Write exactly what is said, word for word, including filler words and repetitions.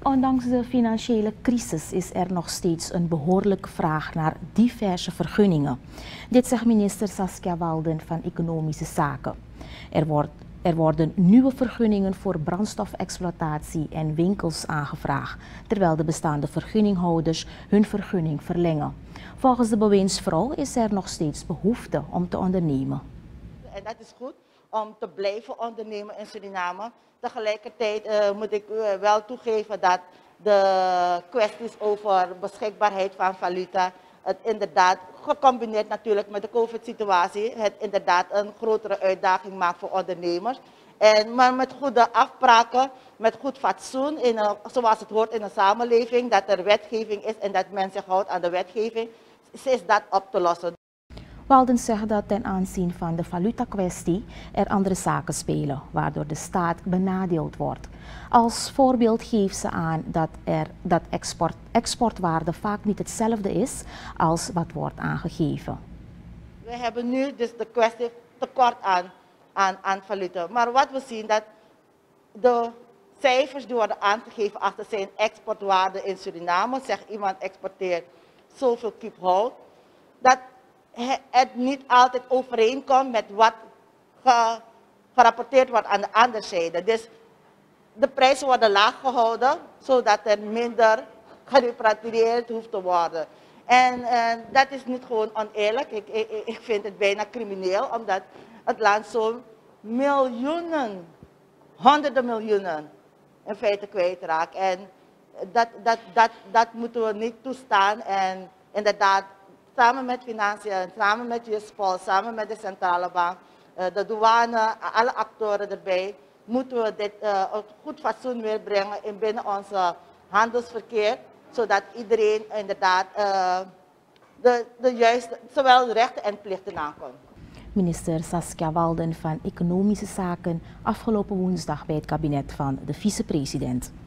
Ondanks de financiële crisis is er nog steeds een behoorlijke vraag naar diverse vergunningen. Dit zegt minister Saskia Walden van Economische Zaken. Er, wordt, er worden nieuwe vergunningen voor brandstofexploitatie en winkels aangevraagd, terwijl de bestaande vergunninghouders hun vergunning verlengen. Volgens de bewindsvrouw is er nog steeds behoefte om te ondernemen. En dat is goed om te blijven ondernemen in Suriname. Tegelijkertijd uh, moet ik uh, wel toegeven dat de kwesties over beschikbaarheid van valuta, het inderdaad, gecombineerd natuurlijk met de COVID-situatie, het inderdaad een grotere uitdaging maakt voor ondernemers. En, maar met goede afspraken, met goed fatsoen, in een, zoals het hoort in een samenleving, dat er wetgeving is en dat men zich houdt aan de wetgeving, is dat op te lossen. Walden zegt dat ten aanzien van de valuta-kwestie er andere zaken spelen, waardoor de staat benadeeld wordt. Als voorbeeld geeft ze aan dat, er, dat export, exportwaarde vaak niet hetzelfde is als wat wordt aangegeven. We hebben nu dus de kwestie tekort aan, aan, aan valuta. Maar wat we zien, dat de cijfers die worden aangegeven achter zijn exportwaarde in Suriname, zegt iemand exporteert zoveel kip hout, dat het niet altijd overeenkomt met wat ge, gerapporteerd wordt aan de andere zijde. Dus de prijzen worden laag gehouden, zodat er minder gerepatrieerd hoeft te worden. En, en dat is niet gewoon oneerlijk, ik, ik, ik vind het bijna crimineel, omdat het land zo'n miljoenen, honderden miljoenen in feite kwijtraakt. En dat, dat, dat, dat moeten we niet toestaan en inderdaad, samen met Financiën, samen met Juspol, samen met de Centrale Bank, de douane, alle actoren erbij, moeten we dit uh, op goed fatsoen weer brengen in binnen onze handelsverkeer, zodat iedereen inderdaad uh, de, de juiste, zowel rechten en plichten nakomt. Minister Saskia Walden van Economische Zaken afgelopen woensdag bij het kabinet van de vicepresident.